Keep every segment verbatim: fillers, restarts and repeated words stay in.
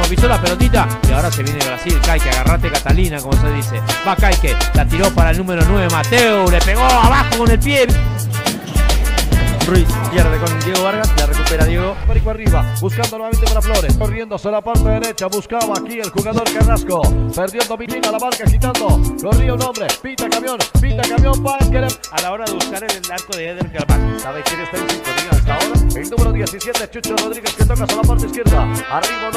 pisó la pelotita y ahora se viene Brasil. Kaique, agarrate Catalina, como se dice. Va Kaique, la tiró para el número nueve, Mateo, le pegó abajo con el pie. Ruiz pierde con Diego Vargas, la recupera Diego. Perico arriba, buscando nuevamente para Flores. Corriendo hacia la parte derecha, buscaba aquí el jugador Carrasco. Perdió el dominio, la marca quitando. Corría un hombre, pita camión, pita camión para que a la hora de buscar en el arco de Eder Carvajal. ¿Sabe quién está en sintonía hasta ahora? El número diecisiete, Chucho Rodríguez, que toca hacia la parte izquierda. Arriba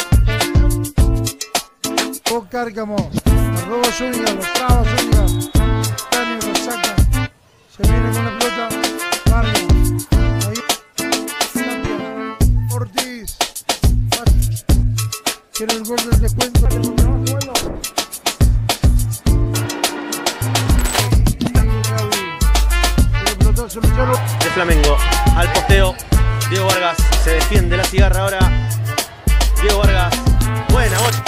no. O Cárcamo, arroba Zúñiga, los trabas Zúñiga. Daniel lo saca. Se viene con la pelota. Vargas. Ortiz. Quiere el gol del descuento. De Flamengo al posteo. Diego Vargas se defiende la cigarra ahora. Diego Vargas. Buena, bocha.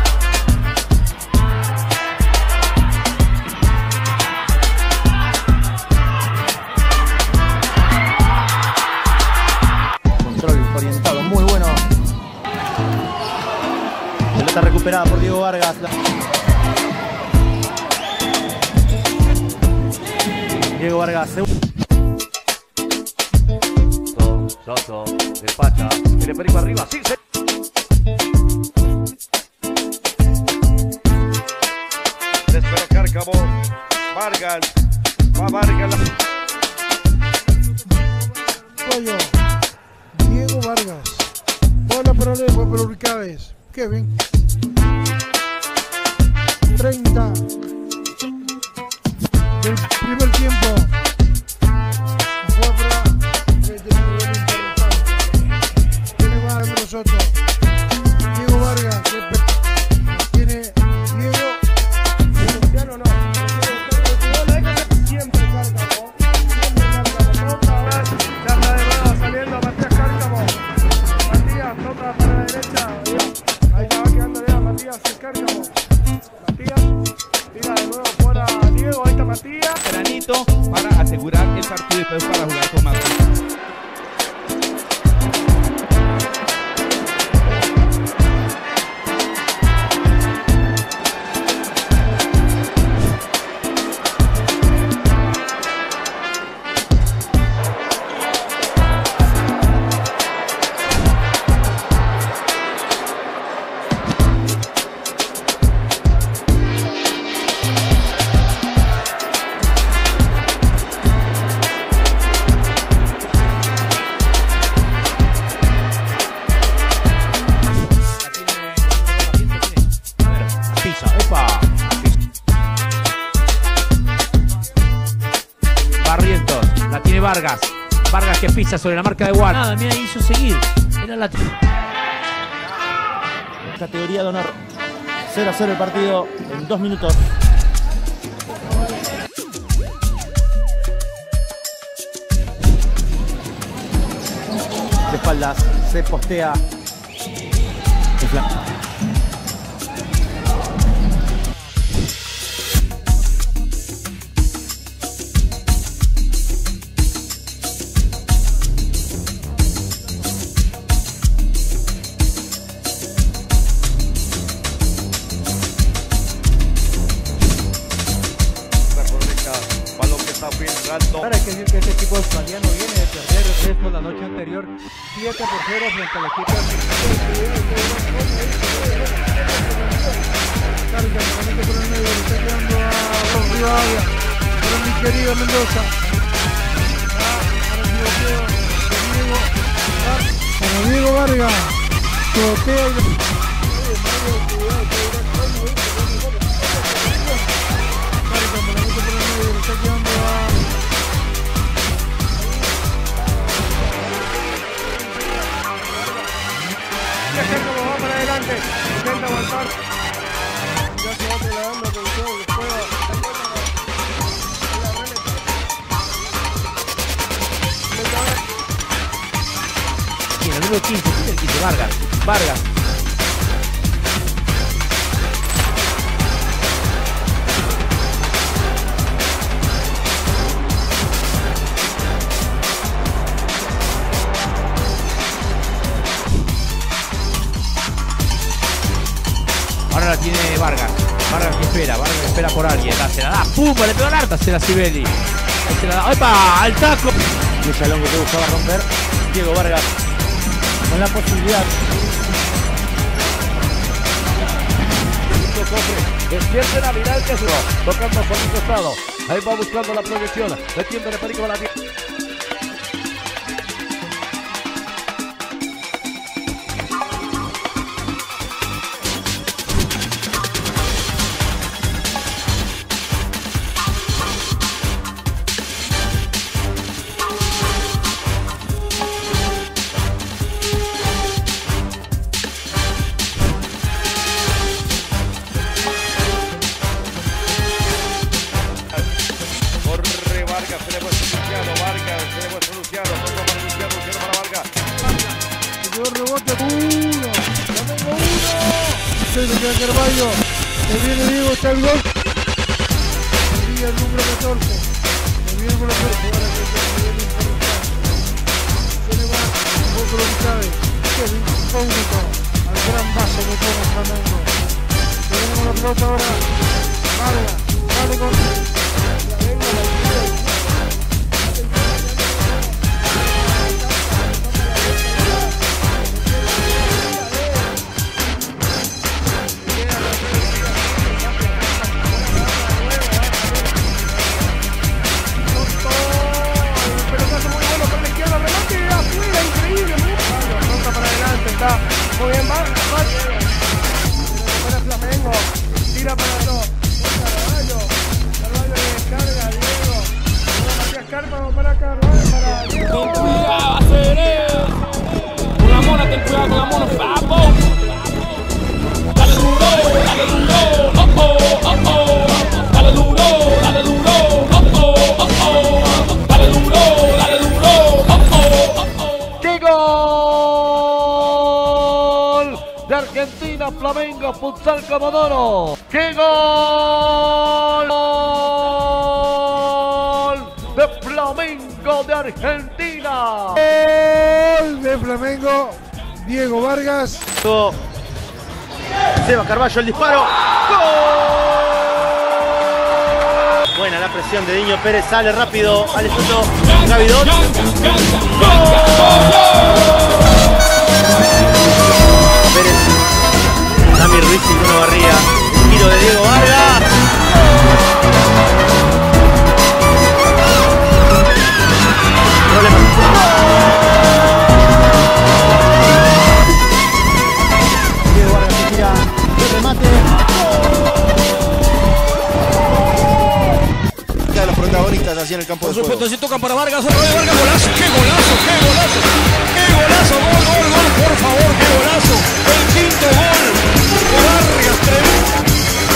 Control orientado, muy bueno. Pelota recuperada por Diego Vargas. Diego Vargas. Soto, despacha, tiene Perico arriba, sí, se... Espera Cárcamo, Vargas, va Vargas. Pollo, Diego Vargas, bola para Leo, para Urcáez, Kevin, treinta del primer tiempo. Nosotros. Diego Vargas, tiene Diego, Cristiano no, siempre Cárcamo, siempre Cárcamo, otra vez, ya está de nuevo saliendo Matías Cárcamo, Matías toca para la derecha, ahí estaba quedando ya Matías el Cárcamo, Matías, tira de nuevo fuera Diego, ahí está Matías. Granito para asegurar el partido y después para jugar con más. Barrientos, la tiene Vargas. Vargas que pisa sobre la marca de Juan. Nada, mira, hizo seguir. Era la categoría de honor. cero a cero el partido en dos minutos. De espaldas se postea. Para que decir que este equipo australiano viene de perder el resto la noche anterior siete por cero frente al equipo por el medio, está quedando a Rivadavia, para mi querido Mendoza, para Diego Vargas, chotea y está quedando a como va para adelante, intenta avanzar. Ya se va trasladando atención el juego. Y en el número quince, el quince, Vargas. Vargas. la tiene Vargas. Vargas que espera, Vargas que espera por alguien. La se la da, ¡pumba! Le pegó la harta, se la Sibeli. Ahí se la da, ¡epa! ¡Al taco! Y el salón que buscaba romper. Diego Vargas con la posibilidad. Despierte Navidad que se tocando por un costado. Ahí va buscando la proyección. Metiendo de peligro la tierra. Rebote uno, Flamengo uno, se le queda Carvalho, se viene Diego, está el gol, se viene el número catorce, se viene con la fuerza, ahora que se viene importante, se le va un poco lo que sabe, que es incógnito al gran vaso que pone Flamengo, se viene con la pelota ahora, Vargas, sale con la venga, la tira. Muy bien, va, va. Para Flamengo, tira para dos. Carvalho, Carvalho le descarga, Diego. Matías Cárcamo para Carvalho, para Diego. Ten cuidado, Acevedo. Con la mona, ten cuidado con la mona, papo. Dale duro, dale duro, oh oh, oh oh. Dale duro, dale duro, oh oh, oh oh. Dale duro, dale duro, oh oh, oh oh. ¡Qué gol! De Argentina, Flamengo, Futsal Comodoro. ¡Qué gol! De Flamengo de Argentina. Gol de Flamengo, Diego Vargas. Seba Carvalho, el disparo. ¡Gol! Buena la presión de Diño Pérez, sale rápido al instituto Gavidot. Pérez, Samir Ruiz y Bruno Barría. El tiro de Diego Vargas. Problema. Diego Vargas se tira de remate. De los protagonistas allí en el campo de juego. Por supuesto, se toca para Vargas, otra vez Vargas, golazo, qué golazo, qué golazo, qué golazo, gol, gol, gol, por favor, qué golazo, el quinto gol de Vargas, tremendo.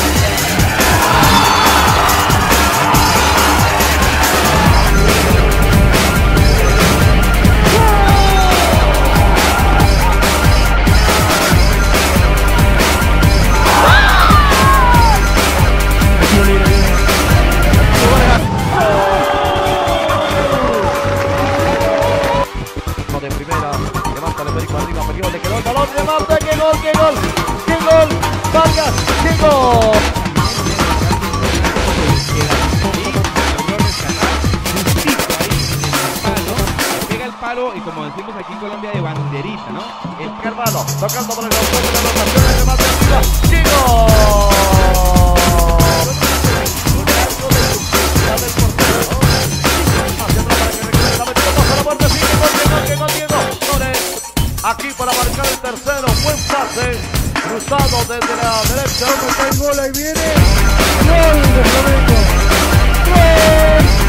De primera, levanta de perico arriba, Perico, le quedó el balón, levanta, qué gol, qué gol, qué gol, Vargas, qué gol. Pega el palo y como decimos aquí en Colombia de banderita, ¿no? El Carvalho, tocando por el autor de la rotación, el remate arriba, qué gol. Aquí para marcar el tercero, buen pase, cruzado desde la derecha. Está el gol, ahí viene. Gol de Flamengo. Gol.